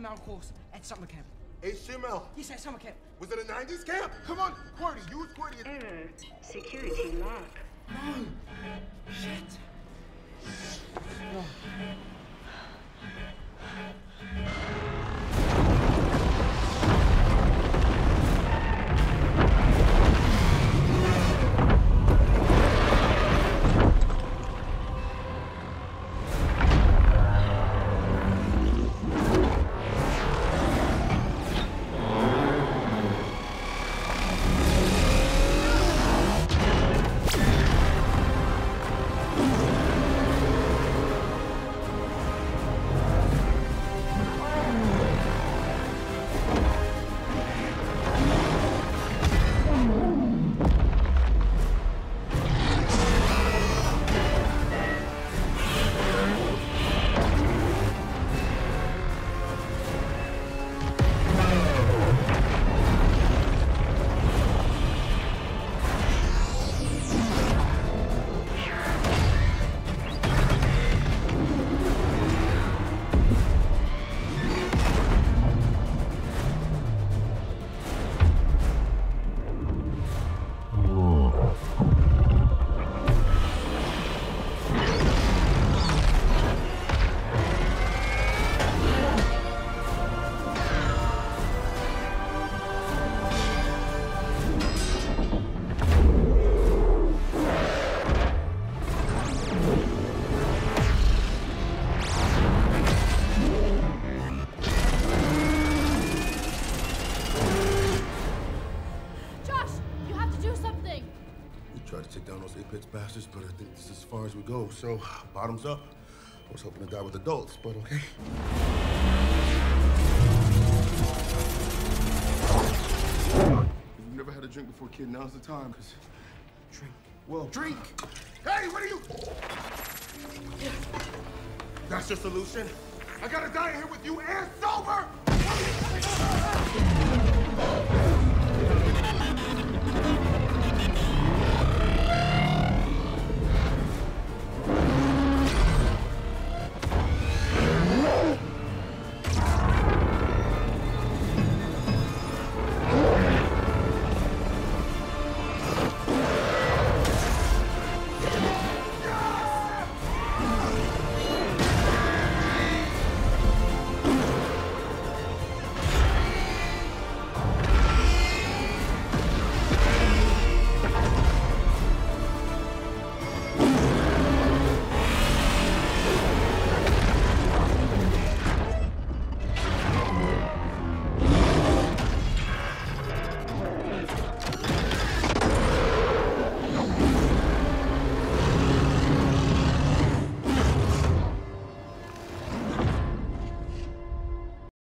mountain course at summer camp. HTML. Yes, at summer camp. Was it a 90s camp? Come on, QWERTY, use QWERTY. Error. Security lock. No. Shit. No. Tried to take down those Apex bastards, but I think this is as far as we go. So, bottoms up. I was hoping to die with adults, but okay. If you've never had a drink before, kid, now's the time, because... Drink. Well, drink! Hey, what are you... That's your solution? I gotta die here with you and sober!